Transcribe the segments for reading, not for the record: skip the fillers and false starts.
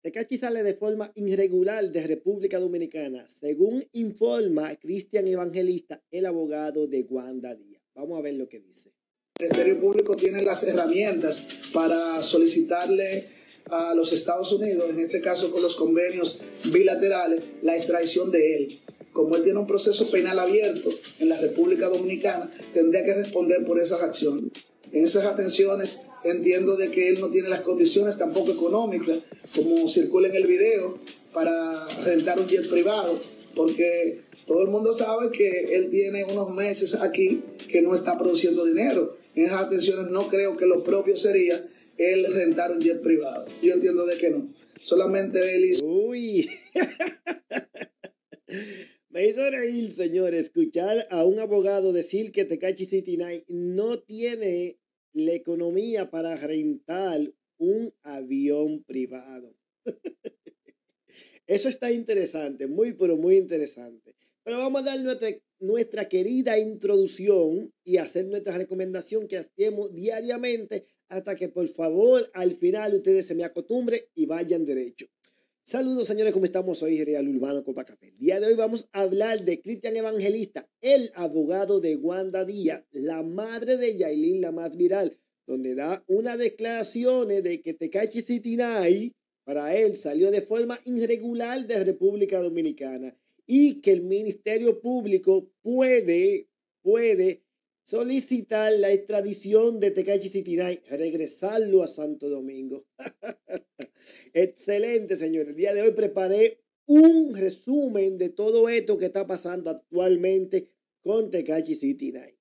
Tecachi sale de forma irregular de República Dominicana, según informa Cristian Evangelista, el abogado de Wanda Díaz. Vamos a ver lo que dice. El Ministerio Público tiene las herramientas para solicitarle a los Estados Unidos, en este caso con los convenios bilaterales, la extradición de él. Como él tiene un proceso penal abierto en la República Dominicana, tendría que responder por esas acciones. En esas atenciones entiendo de que él no tiene las condiciones tampoco económicas, como circula en el video, para rentar un jet privado, porque todo el mundo sabe que él tiene unos meses aquí que no está produciendo dinero. En esas atenciones no creo que lo propio sería él rentar un jet privado. Yo entiendo de que no. Solamente él hizo... Uy. Me hizo reír, señor, escuchar a un abogado decir que Tekashi 69 no tiene la economía para rentar un avión privado. Eso está interesante, muy, pero muy interesante. Pero vamos a dar nuestra querida introducción y hacer nuestra recomendación que hacemos diariamente hasta que, por favor, al final ustedes se me acostumbren y vayan derecho. Saludos, señores, ¿cómo estamos? Soy Real Urbano Copa Café. El día de hoy vamos a hablar de Cristian Evangelista, el abogado de Wanda Díaz, la madre de Yailin, la más viral, donde da unas declaraciones de que Tekashi 69 para él salió de forma irregular de República Dominicana y que el Ministerio Público puede solicitar la extradición de Tekashi 69, regresarlo a Santo Domingo. Excelente, señores. El día de hoy preparé un resumen de todo esto que está pasando actualmente con Tekashi 69.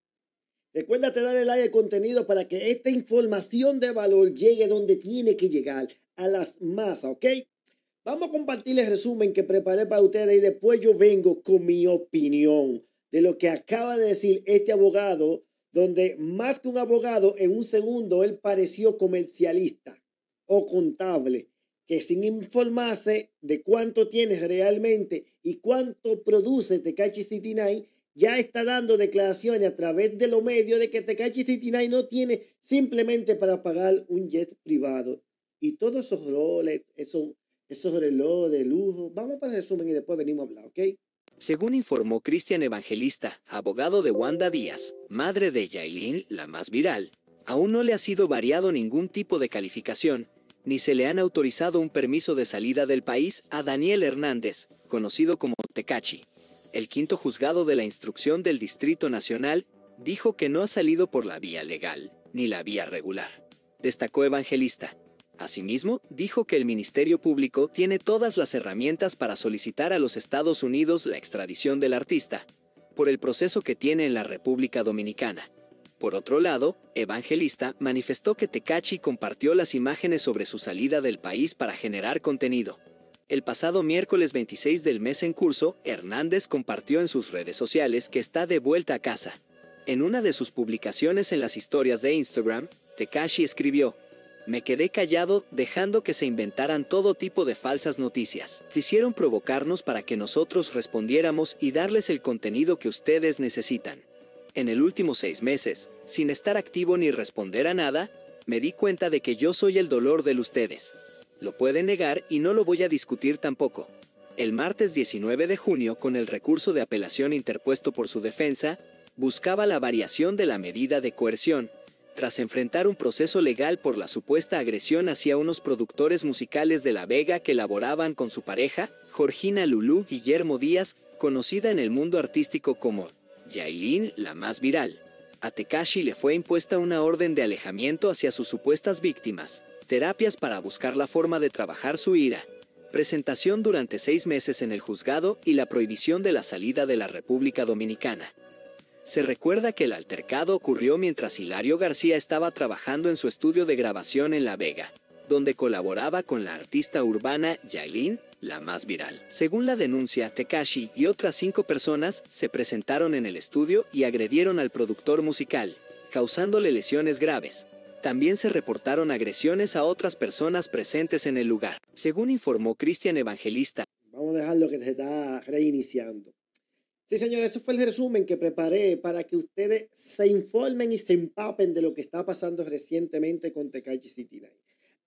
Recuérdate darle like al contenido para que esta información de valor llegue donde tiene que llegar, a las masas, ¿ok? Vamos a compartir el resumen que preparé para ustedes y después yo vengo con mi opinión de lo que acaba de decir este abogado, donde más que un abogado, en un segundo él pareció comercialista o contable, que sin informarse de cuánto tiene realmente y cuánto produce Tekashi 69, ya está dando declaraciones a través de los medios de que Tekashi 69 no tiene simplemente para pagar un jet privado. Y todos esos roles, esos relojes de lujo. Vamos para el resumen y después venimos a hablar, ¿ok? Según informó Cristian Evangelista, abogado de Wanda Díaz, madre de Yailin, la más viral, aún no le ha sido variado ningún tipo de calificación, ni se le han autorizado un permiso de salida del país a Daniel Hernández, conocido como Tekashi. El quinto juzgado de la instrucción del Distrito Nacional dijo que no ha salido por la vía legal, ni la vía regular, destacó Evangelista. Asimismo, dijo que el Ministerio Público tiene todas las herramientas para solicitar a los Estados Unidos la extradición del artista, por el proceso que tiene en la República Dominicana. Por otro lado, Evangelista manifestó que Tekashi compartió las imágenes sobre su salida del país para generar contenido. El pasado miércoles 26 del mes en curso, Hernández compartió en sus redes sociales que está de vuelta a casa. En una de sus publicaciones en las historias de Instagram, Tekashi escribió: "Me quedé callado dejando que se inventaran todo tipo de falsas noticias. Quisieron provocarnos para que nosotros respondiéramos y darles el contenido que ustedes necesitan. En el último 6 meses, sin estar activo ni responder a nada, me di cuenta de que yo soy el dolor de ustedes. Lo pueden negar y no lo voy a discutir tampoco". El martes 19 de junio, con el recurso de apelación interpuesto por su defensa, buscaba la variación de la medida de coerción, tras enfrentar un proceso legal por la supuesta agresión hacia unos productores musicales de La Vega que laboraban con su pareja, Georgina Lulú Guillermo Díaz, conocida en el mundo artístico como Yailin, la más viral. A Tekashi le fue impuesta una orden de alejamiento hacia sus supuestas víctimas, terapias para buscar la forma de trabajar su ira, presentación durante 6 meses en el juzgado y la prohibición de la salida de la República Dominicana. Se recuerda que el altercado ocurrió mientras Hilario García estaba trabajando en su estudio de grabación en La Vega, donde colaboraba con la artista urbana Yailin, la más viral. Según la denuncia, Tekashi y otras 5 personas se presentaron en el estudio y agredieron al productor musical, causándole lesiones graves. También se reportaron agresiones a otras personas presentes en el lugar. Según informó Cristian Evangelista, vamos a dejarlo que se está reiniciando. Sí, señores, ese fue el resumen que preparé para que ustedes se informen y se empapen de lo que está pasando recientemente con Tekashi 69.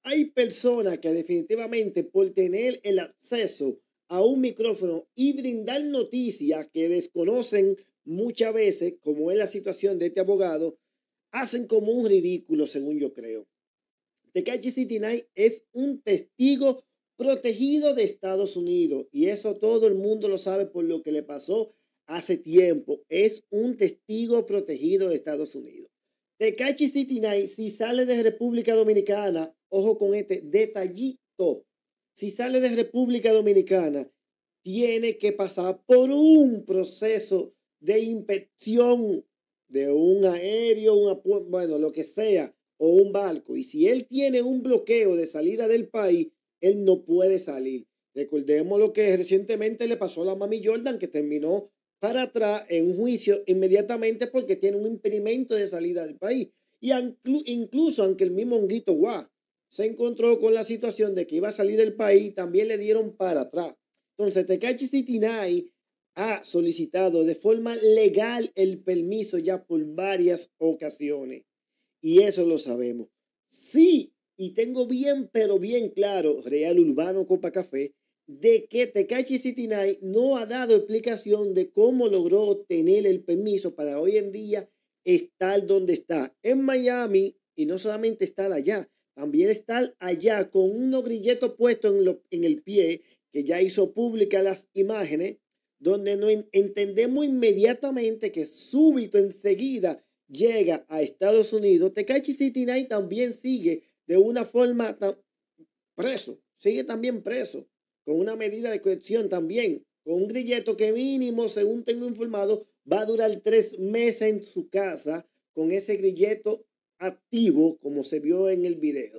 Hay personas que definitivamente por tener el acceso a un micrófono y brindar noticias que desconocen muchas veces, como es la situación de este abogado, hacen como un ridículo, según yo creo. Tekashi 69 es un testigo protegido de Estados Unidos y eso todo el mundo lo sabe por lo que le pasó hace tiempo. Es un testigo protegido de Estados Unidos. Tekashi 69, si sale de República Dominicana, ojo con este detallito, si sale de República Dominicana, tiene que pasar por un proceso de inspección de un aéreo, bueno, lo que sea, o un barco. Y si él tiene un bloqueo de salida del país, él no puede salir. Recordemos lo que recientemente le pasó a la Mami Jordan, que terminó para atrás en un juicio inmediatamente porque tiene un impedimento de salida del país. Y incluso aunque el mismo Honguito Guá se encontró con la situación de que iba a salir del país, también le dieron para atrás. Entonces, Tekashi 69 ha solicitado de forma legal el permiso ya por varias ocasiones. Y eso lo sabemos. Sí, y tengo bien, pero bien claro, Real Urbano Copa Café, de que Tekashi 69 no ha dado explicación de cómo logró obtener el permiso para hoy en día estar donde está, en Miami, y no solamente estar allá, también estar allá con unos grilletos puestos en el pie, que ya hizo públicas las imágenes, donde no entendemos inmediatamente que súbito enseguida llega a Estados Unidos. Tekashi 69 también sigue de una forma preso, sigue también preso, con una medida de coerción también, con un grilleto que mínimo, según tengo informado, va a durar 3 meses en su casa, con ese grilleto activo, como se vio en el video.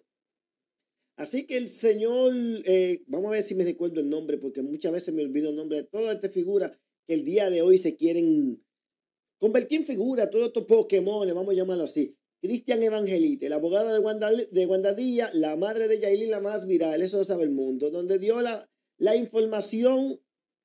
Así que el señor, vamos a ver si me recuerdo el nombre, porque muchas veces me olvido el nombre de todas estas figuras que el día de hoy se quieren convertir en figura, todos estos Pokémon, vamos a llamarlo así. Cristian Evangelista, el abogado de Guandadilla, la madre de Yailin, la más viral, eso lo sabe el mundo, donde dio la información,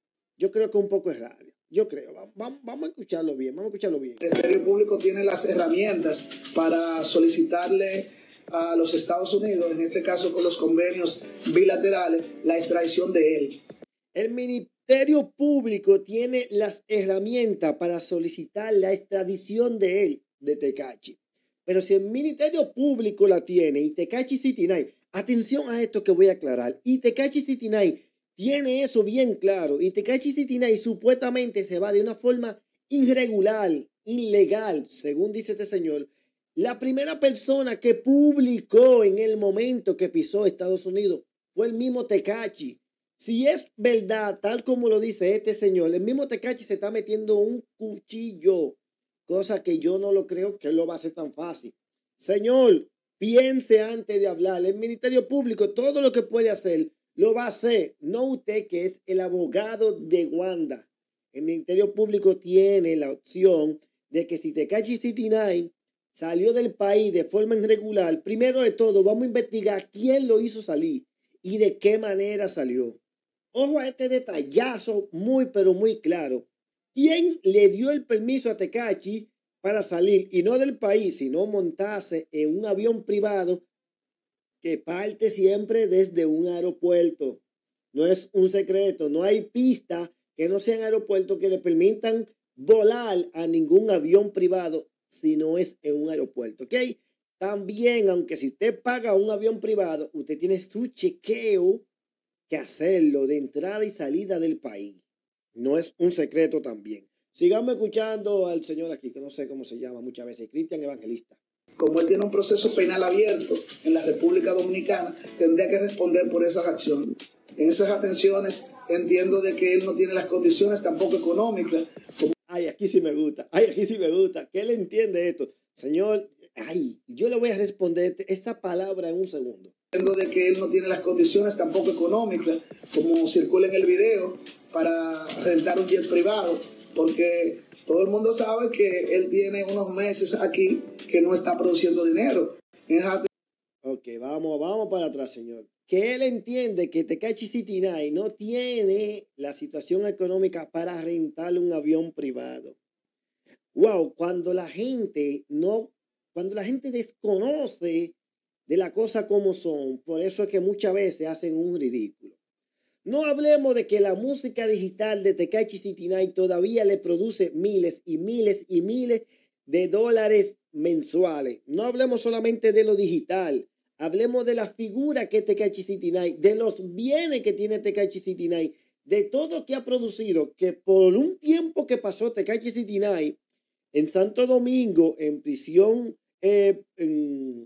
yo creo que un poco errada. Yo creo, vamos a escucharlo bien, vamos a escucharlo bien. El Ministerio Público tiene las herramientas para solicitarle a los Estados Unidos, en este caso con los convenios bilaterales, la extradición de él. El Ministerio Público tiene las herramientas para solicitar la extradición de él, de Tekashi. Pero si el Ministerio Público la tiene y Tekashi 69, atención a esto que voy a aclarar, y Tekashi 69 tiene eso bien claro, y Tekashi 69 supuestamente se va de una forma irregular, ilegal, según dice este señor, la primera persona que publicó en el momento que pisó Estados Unidos fue el mismo Tekashi. Si es verdad, tal como lo dice este señor, el mismo Tekashi se está metiendo un cuchillo, cosa que yo no lo creo que él lo va a hacer tan fácil. Señor, piense antes de hablar. El Ministerio Público, todo lo que puede hacer, lo va a hacer. No usted, que es el abogado de Wanda. El Ministerio Público tiene la opción de que si Tekashi 69 salió del país de forma irregular, primero de todo, vamos a investigar quién lo hizo salir y de qué manera salió. Ojo a este detallazo muy, pero muy claro. ¿Quién le dio el permiso a Tekashi para salir, y no del país, sino montarse en un avión privado que parte siempre desde un aeropuerto? No es un secreto, no hay pista que no sean aeropuertos que le permitan volar a ningún avión privado si no es en un aeropuerto, ¿ok? También, aunque si usted paga un avión privado, usted tiene su chequeo que hacerlo de entrada y salida del país. No es un secreto también. Sigamos escuchando al señor aquí, que no sé cómo se llama muchas veces, Cristian Evangelista. Como él tiene un proceso penal abierto en la República Dominicana, tendría que responder por esas acciones. En esas atenciones entiendo de que él no tiene las condiciones tampoco económicas. Ay, aquí sí me gusta. Ay, aquí sí me gusta. Que él entiende esto. Señor, ay, yo le voy a responder esta palabra en un segundo. Entiendo de que él no tiene las condiciones tampoco económicas, como circula en el video, para rentar un jet privado, porque todo el mundo sabe que él tiene unos meses aquí que no está produciendo dinero. Ok, vamos para atrás, señor. Que él entiende que Tekashi 69 no tiene la situación económica para rentar un avión privado. Wow, cuando la gente desconoce de las cosas como son. Por eso es que muchas veces hacen un ridículo. No hablemos de que la música digital de Tekashi 69 todavía le produce miles y miles y miles de dólares mensuales. No hablemos solamente de lo digital. Hablemos de la figura que es Tekashi 69, de los bienes que tiene Tekashi 69, de todo que ha producido, que por un tiempo que pasó Tekashi 69 en Santo Domingo, en prisión, en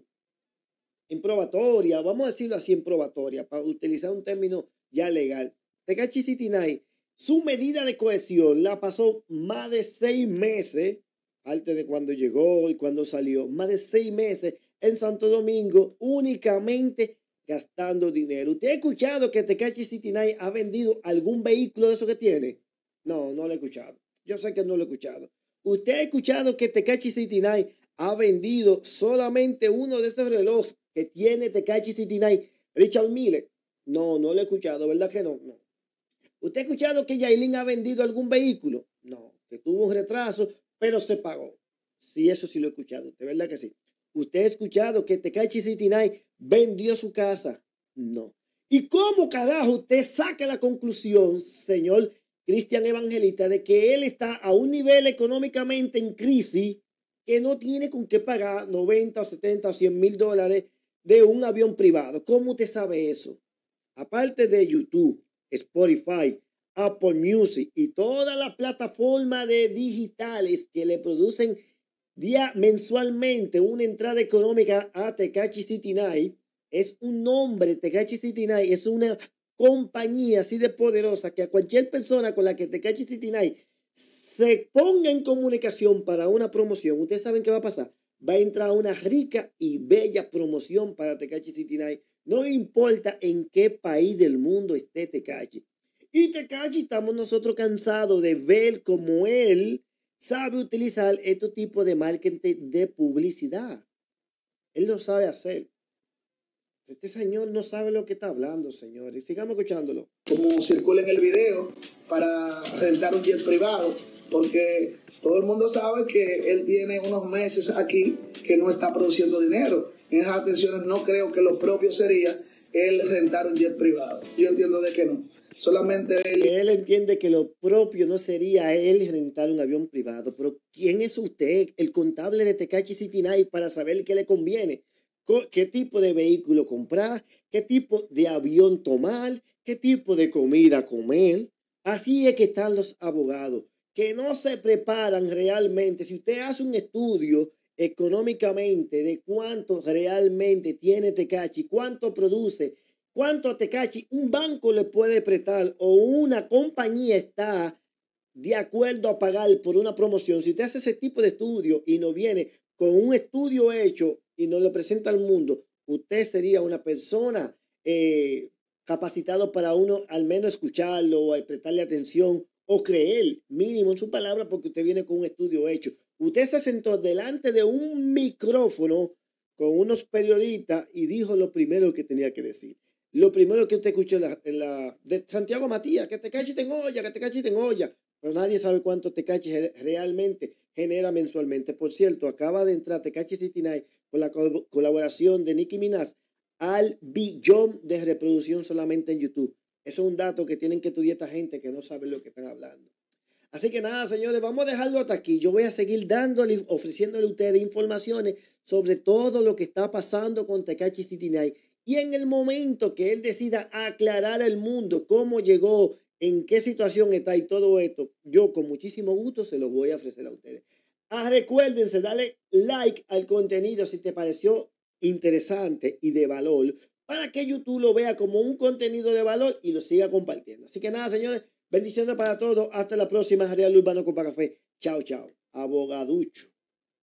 probatoria, vamos a decirlo así, en probatoria, para utilizar un término ya legal. Tekashi 69, su medida de cohesión la pasó más de 6 meses, antes de cuando llegó y cuando salió, más de 6 meses en Santo Domingo, únicamente gastando dinero. ¿Usted ha escuchado que Tekashi 69 ha vendido algún vehículo de eso que tiene? No, no lo he escuchado. Yo sé que no lo he escuchado. ¿Usted ha escuchado que Tekashi 69 ha vendido solamente uno de estos relojes que tiene Tekashi 69, Richard Mille? No, no lo he escuchado, ¿verdad que no? No. ¿Usted ha escuchado que Yailin ha vendido algún vehículo? No, que tuvo un retraso, pero se pagó. Sí, eso sí lo he escuchado, ¿de verdad que sí? ¿Usted ha escuchado que Tekashi 69 vendió su casa? No. ¿Y cómo carajo usted saca la conclusión, señor Cristian Evangelista, de que él está a un nivel económicamente en crisis que no tiene con qué pagar 90 o 70 o 100 mil dólares de un avión privado? ¿Cómo usted sabe eso? Aparte de YouTube, Spotify, Apple Music y todas las plataformas de digitales que le producen mensualmente una entrada económica a Tekashi 69, es un nombre, Tekashi 69 es una compañía así de poderosa que a cualquier persona con la que Tekashi 69 se ponga en comunicación para una promoción, ustedes saben qué va a pasar. Va a entrar una rica y bella promoción para Tekashi 69. No importa en qué país del mundo esté Tekashi. Y Tekashi estamos nosotros cansados de ver cómo él sabe utilizar este tipo de marketing de publicidad. Él lo sabe hacer. Este señor no sabe lo que está hablando, señores. Sigamos escuchándolo. Como circula en el video, para rentar un jet privado, porque todo el mundo sabe que él tiene unos meses aquí que no está produciendo dinero. En esas atenciones no creo que lo propio sería él rentar un jet privado. Yo entiendo de que no. Solamente él entiende que lo propio no sería él rentar un avión privado. Pero ¿quién es usted, el contable de Tekashi 69, para saber qué le conviene? ¿Qué tipo de vehículo comprar? ¿Qué tipo de avión tomar? ¿Qué tipo de comida comer? Así es que están los abogados, que no se preparan realmente. Si usted hace un estudio económicamente de cuánto realmente tiene Tekashi, cuánto produce, cuánto a Tekashi un banco le puede prestar o una compañía está de acuerdo a pagar por una promoción, si usted hace ese tipo de estudio y no viene con un estudio hecho y no lo presenta al mundo, usted sería una persona capacitado para uno al menos escucharlo o prestarle atención o creer mínimo en su palabra, porque usted viene con un estudio hecho. Usted se sentó delante de un micrófono con unos periodistas y dijo lo primero que tenía que decir. Lo primero que usted escuchó de Santiago Matías, que Tekashi tenga olla, que Tekashi tenga olla. Pero nadie sabe cuánto Tekashi realmente genera mensualmente. Por cierto, acaba de entrar Tekashi 69 con la colaboración de Nicki Minaj al billón de reproducción solamente en YouTube. Eso es un dato que tienen que estudiar esta gente que no sabe lo que están hablando. Así que nada, señores, vamos a dejarlo hasta aquí. Yo voy a seguir ofreciéndole a ustedes informaciones sobre todo lo que está pasando con Tekashi 69. Y en el momento que él decida aclarar al mundo cómo llegó, en qué situación está y todo esto, yo con muchísimo gusto se lo voy a ofrecer a ustedes. Recuérdense, dale like al contenido si te pareció interesante y de valor, para que YouTube lo vea como un contenido de valor y lo siga compartiendo. Así que nada, señores, bendiciones para todos. Hasta la próxima. Ariel Urbano Compa Café. Chao, chao. Abogaducho.